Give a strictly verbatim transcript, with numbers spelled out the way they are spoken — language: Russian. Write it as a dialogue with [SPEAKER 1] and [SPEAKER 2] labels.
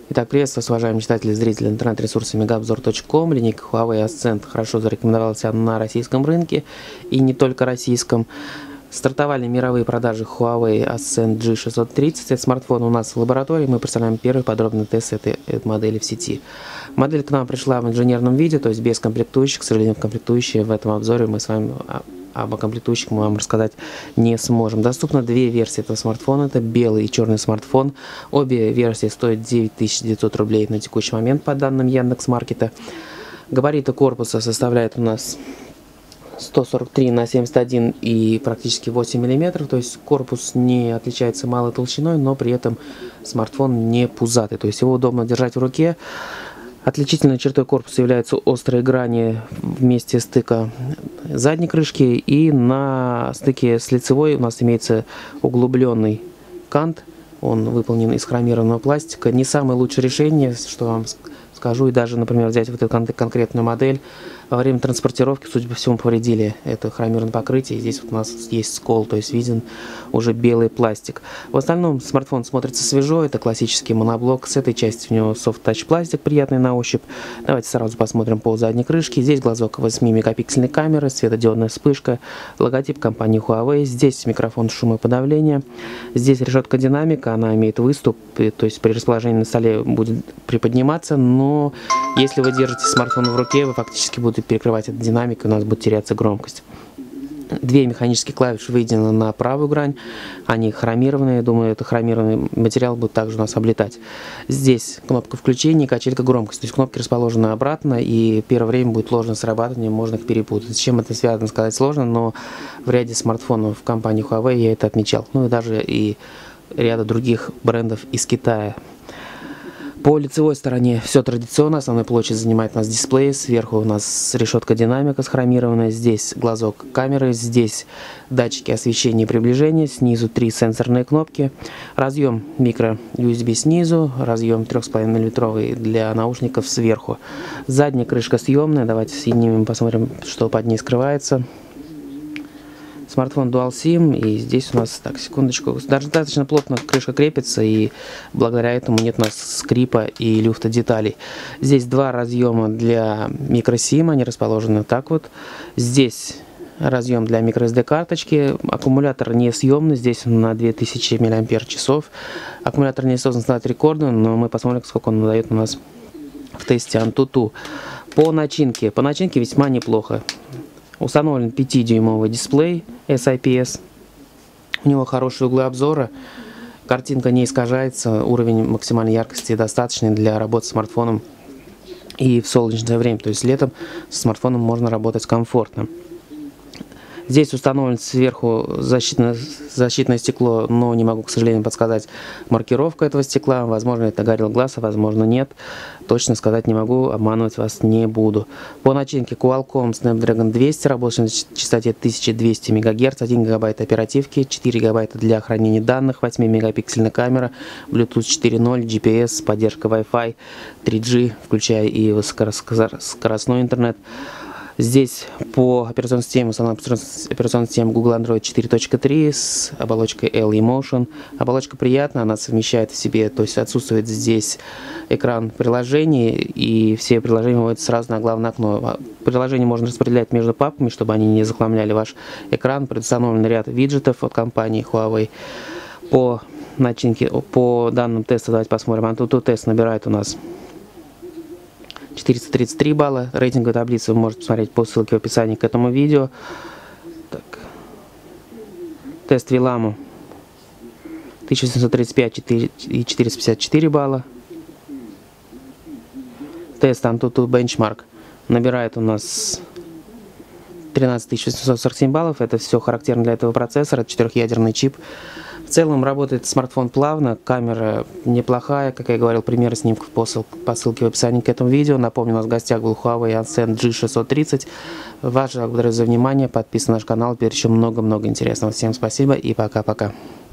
[SPEAKER 1] Итак, приветствую вас, уважаемые читатели и зрители интернет-ресурса мегаобзор точка ком. Линейка Huawei Ascend хорошо зарекомендовала себя на российском рынке и не только российском. Стартовали мировые продажи Huawei Ascend джи шестьсот тридцать. Это смартфон у нас в лаборатории. Мы представляем первый подробный тест этой, этой модели в сети. Модель к нам пришла в инженерном виде, то есть без комплектующих. К сожалению, комплектующие в этом обзоре мы с вами об комплектующих мы вам рассказать не сможем. Доступно две версии этого смартфона. Это белый и черный смартфон. Обе версии стоят девять тысяч девятьсот рублей на текущий момент по данным Яндекс.Маркета. Габариты корпуса составляют у нас сто сорок три на семьдесят один и практически восемь миллиметров. То есть корпус не отличается малой толщиной, но при этом смартфон не пузатый. То есть его удобно держать в руке. Отличительной чертой корпуса являются острые грани в месте стыка задней крышки, и на стыке с лицевой у нас имеется углубленный кант. Он выполнен из хромированного пластика. Не самое лучшее решение, что вам скажу, и даже, например, взять вот эту конкретную модель. Во время транспортировки, судя по всему, повредили это хромированное покрытие. И здесь вот у нас есть скол, то есть виден уже белый пластик. В остальном смартфон смотрится свежо. Это классический моноблок. С этой части у него soft touch пластик, приятный на ощупь. Давайте сразу посмотрим по задней крышке. Здесь глазок восьмимегапиксельной камеры, светодиодная вспышка, логотип компании Huawei. Здесь микрофон шумоподавления. Здесь решетка динамика, она имеет выступ, то есть при расположении на столе будет приподниматься, но если вы держите смартфон в руке, вы фактически будете перекрывать эту динамику, у нас будет теряться громкость. Две механические клавиши выведены на правую грань, они хромированные, думаю, это хромированный материал будет также у нас облетать. Здесь кнопка включения и качелька громкости, то есть кнопки расположены обратно, и первое время будет ложное срабатывание, можно их перепутать. С чем это связано, сказать сложно, но в ряде смартфонов компании Huawei я это отмечал, ну и даже и ряда других брендов из Китая. По лицевой стороне все традиционно. Основную площадь занимает у нас дисплей. Сверху у нас решетка динамика схромированная. Здесь глазок камеры. Здесь датчики освещения и приближения. Снизу три сенсорные кнопки. Разъем микро ю эс би снизу. Разъем три и пять миллиметровый для наушников сверху. Задняя крышка съемная. Давайте соединим и посмотрим, что под ней скрывается. Смартфон Dual SIM, и здесь у нас, так, секундочку, даже достаточно плотно крышка крепится, и благодаря этому нет у нас скрипа и люфта деталей. Здесь два разъема для microSIM, они расположены так вот. Здесь разъем для microSD карточки. Аккумулятор не съемный, здесь он на две тысячи миллиампер-часов. Аккумулятор не создан стать рекордом, но мы посмотрим, сколько он дает у нас в тесте Antutu. По начинке, по начинке весьма неплохо. Установлен пятидюймовый дисплей эс ай пи эс. У него хорошие углы обзора. Картинка не искажается. Уровень максимальной яркости достаточный для работы с смартфоном и в солнечное время. То есть летом с смартфоном можно работать комфортно. Здесь установлен сверху защитное, защитное стекло, но не могу, к сожалению, подсказать маркировку этого стекла. Возможно, это Gorilla Glass, а возможно, нет. Точно сказать не могу, обманывать вас не буду. По начинке Qualcomm Snapdragon двести, работает на частоте тысяча двести мегагерц, один гигабайт оперативки, четыре гигабайта для хранения данных, восьмимегапиксельная камера, Bluetooth четыре ноль, джи пи эс, поддержка Wi-Fi, три джи, включая и высокоскоростной интернет. Здесь по операционной системе установлена операционная система Google Android четыре точка три с оболочкой эл и Motion. Оболочка приятная, она совмещает в себе, то есть отсутствует здесь экран приложений, и все приложения выводятся сразу на главное окно. Приложение можно распределять между папками, чтобы они не захламляли ваш экран. Предустановлен ряд виджетов от компании Huawei. По начинке, по данным теста, давайте посмотрим. Antutu тест набирает у нас четыреста тридцать три балла. Рейтинговую таблицу вы можете посмотреть по ссылке в описании к этому видео. Так. Тест Виламу тысяча семьсот тридцать пять и четыреста пятьдесят четыре балла. Тест Antutu Benchmark набирает у нас тринадцать тысяч восемьсот сорок семь баллов. Это все характерно для этого процессора. Это четырехъядерный чип. В целом работает смартфон плавно, камера неплохая, как я говорил, примеры снимков по, ссыл, по ссылке в описании к этому видео. Напомню, у нас в гостях был Huawei Ascend джи шестьсот тридцать. Вас же благодарю за внимание, подписывайтесь на наш канал, теперь еще много-много интересного. Всем спасибо и пока-пока.